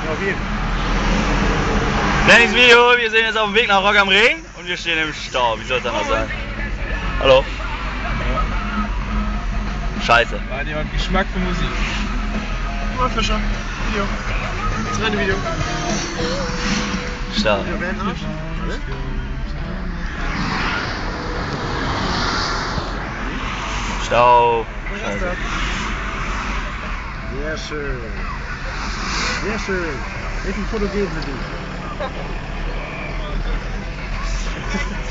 Auf jeden. Nächstes Video, wir sind jetzt auf dem Weg nach Rock am Ring und wir stehen im Stau. Wie soll es anders sein? Hallo? Scheiße. Hat jemand Geschmack für Musik? Oh, Fischer. Video. Das reine Video. Stau. Ja, wer Arsch? Alle? Stau. Scheiße. Sehr schön. Sehr schön. Welchen Fotogen sind die?